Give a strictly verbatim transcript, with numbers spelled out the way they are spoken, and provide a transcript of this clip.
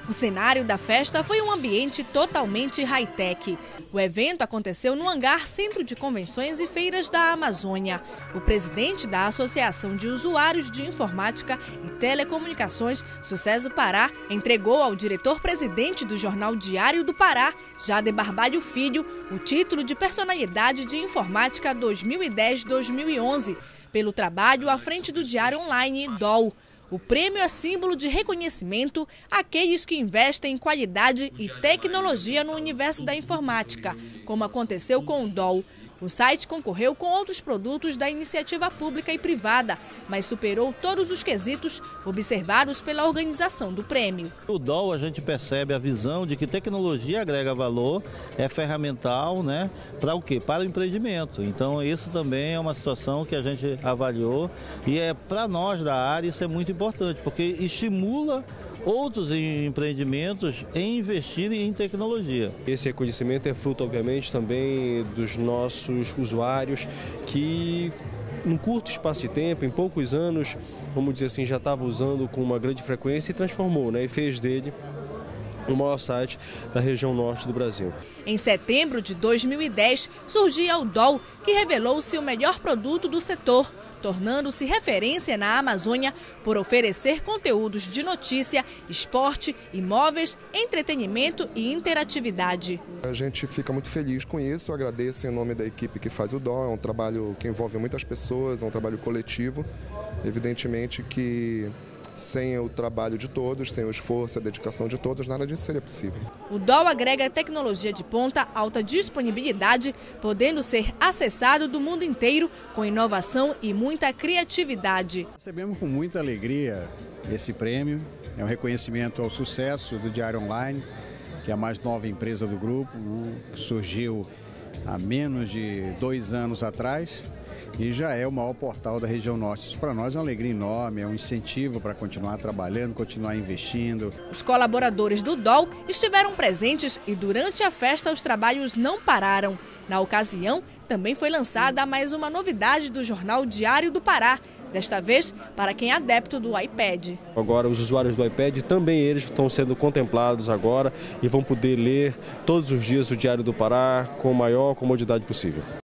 O cenário da festa foi um ambiente totalmente high-tech. O evento aconteceu no hangar Centro de Convenções e Feiras da Amazônia. O presidente da Associação de Usuários de Informática e Telecomunicações, Sucesso Pará, entregou ao diretor-presidente do Jornal Diário do Pará, Jader Barbalho Filho, o título de Personalidade de Informática dois mil e dez a dois mil e onze, pelo trabalho à frente do Diário Online D O L. O prêmio é símbolo de reconhecimento àqueles que investem em qualidade e tecnologia no universo da informática, como aconteceu com o D O L. O site concorreu com outros produtos da iniciativa pública e privada, mas superou todos os quesitos observados pela organização do prêmio. O D O L, a gente percebe a visão de que tecnologia agrega valor, é ferramental, né, para o quê? Para o empreendimento. Então isso também é uma situação que a gente avaliou e é para nós da área isso é muito importante, porque estimula outros empreendimentos em investirem em tecnologia. Esse reconhecimento é fruto, obviamente, também dos nossos usuários que, num curto espaço de tempo, em poucos anos, vamos dizer assim, já estava usando com uma grande frequência e transformou, né, e fez dele o maior site da região norte do Brasil. Em setembro de dois mil e dez, surgia o D O L, que revelou-se o melhor produto do setor, tornando-se referência na Amazônia por oferecer conteúdos de notícia, esporte, imóveis, entretenimento e interatividade. A gente fica muito feliz com isso, eu agradeço em nome da equipe que faz o D O L, é um trabalho que envolve muitas pessoas, é um trabalho coletivo, evidentemente que sem o trabalho de todos, sem o esforço e a dedicação de todos, nada disso seria possível. O D O L agrega tecnologia de ponta, alta disponibilidade, podendo ser acessado do mundo inteiro, com inovação e muita criatividade. Recebemos com muita alegria esse prêmio, é um reconhecimento ao sucesso do Diário Online, que é a mais nova empresa do grupo, que surgiu há menos de dois anos atrás. E já é o maior portal da região norte. Isso para nós é uma alegria enorme, é um incentivo para continuar trabalhando, continuar investindo. Os colaboradores do D O L estiveram presentes e durante a festa os trabalhos não pararam. Na ocasião, também foi lançada mais uma novidade do jornal Diário do Pará, desta vez para quem é adepto do iPad. Agora os usuários do iPad, também eles estão sendo contemplados agora e vão poder ler todos os dias o Diário do Pará com a maior comodidade possível.